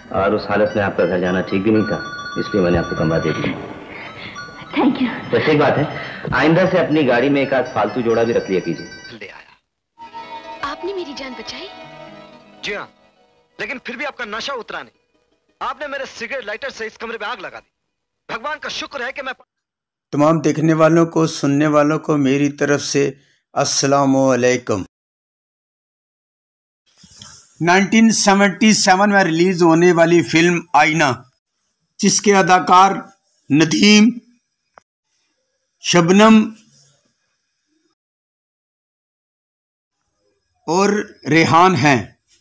और उस हालत में आपका घर जाना ठीक भी नहीं था, इसलिए मैंने आपको कमरा दे दिया। Thank you. वैसे एक बात है, आइंदा से अपनी गाड़ी में एक आध फालतू जोड़ा भी रख लिया कीजिए। ले आया। आपने मेरी जान बचाई? जी हाँ, लेकिन फिर भी आपका नशा उतरा नहीं। आपने मेरे सिगरेट लाइटर से इस कमरे में आग लगा दी। भगवान का शुक्र है कि मैं तमाम देखने वालों को, सुनने वालों को मेरी तरफ से अस्सलामु अलैकुम। 1977 में रिलीज होने वाली फिल्म आईना, जिसके अदाकार नदीम, शबनम और रेहान हैं,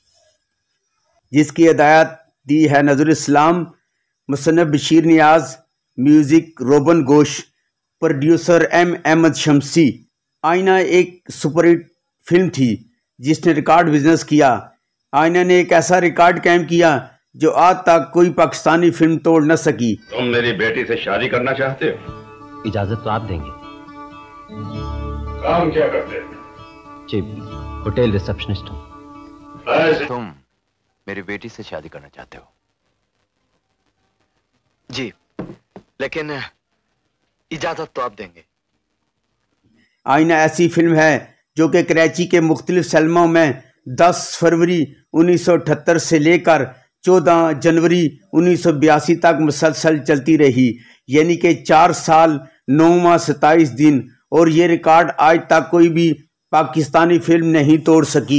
जिसकी हिदायत दी है नज़रुल इस्लाम, मुसन्निफ Bashir Niaz, music Robin Ghosh, producer M Ahmad Shamsi. Aaina एक सुपरहिट फिल्म थी जिसने रिकॉर्ड बिजनेस किया। आईना ने एक ऐसा रिकॉर्ड कायम किया जो आज तक कोई पाकिस्तानी फिल्म तोड़ न सकी। तुम मेरी बेटी से शादी करना चाहते हो? इजाजत तो आप देंगे। काम क्या करते हो? जी, होटल रिसेप्शनिस्ट हूँ। तुम मेरी बेटी से शादी करना चाहते हो? जी, लेकिन इजाजत तो आप देंगे। आईना ऐसी फिल्म है जो कि कराची के मुख्तलिफ सैलमों में 10 फरवरी 1978 से लेकर 14 जनवरी 1982 तक मुसलसल चलती रही, यानी कि 4 साल 9 माह 27 दिन, और ये रिकॉर्ड आज तक कोई भी पाकिस्तानी फिल्म नहीं तोड़ सकी।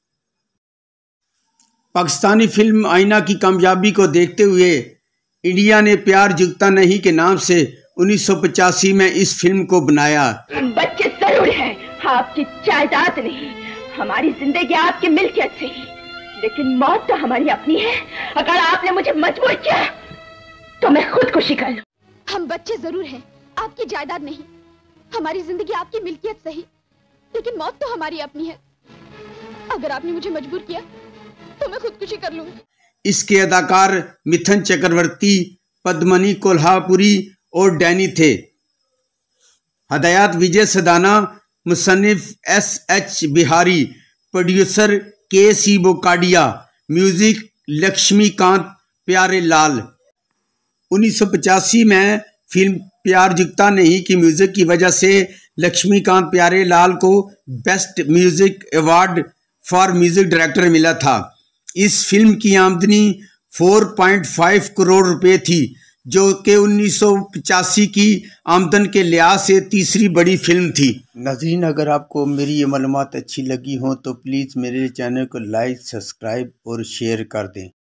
पाकिस्तानी फिल्म आईना की कामयाबी को देखते हुए इंडिया ने प्यार जुगता नहीं के नाम से 1985 में इस फिल्म को बनाया। हम बच्चे जरूर हैं, आपकी जायदाद नहीं, हमारी जिंदगी आपकी मिल्कियत से ही, लेकिन मौत तो हमारी अपनी है। अगर आपने मुझे मजबूर किया तो मैं खुदकुशी कर लूं। हम बच्चे जरूर हैं, आपकी जायदाद नहीं, हमारी जिंदगी आपकी मिल्कियत सही, लेकिन मौत तो हमारी अपनी है। अगर आपने मुझे मजबूर किया तो मैं खुदकुशी कर लूंगी। इसके अदाकार मिथुन चक्रवर्ती, पद्मनी कोल्हापुरी और डैनी थे। हदायत विजय सदाना, मुसन्निफ SH Bihari, producer KC Bokadia, music Laxmikant Pyare Lal. 1985 में फिल्म प्यार जुगता नहीं की म्यूजिक की वजह से लक्ष्मीकांत प्यारे लाल को best music award for music director मिला था। इस फिल्म की आमदनी 4.5 करोड़ रुपए थी, जो कि 1985 की आमदन के लिहाज से तीसरी बड़ी फिल्म थी। नाज़रीन, अगर आपको मेरी ये मालूमात अच्छी लगी हो तो प्लीज़ मेरे चैनल को लाइक, सब्सक्राइब और शेयर कर दें।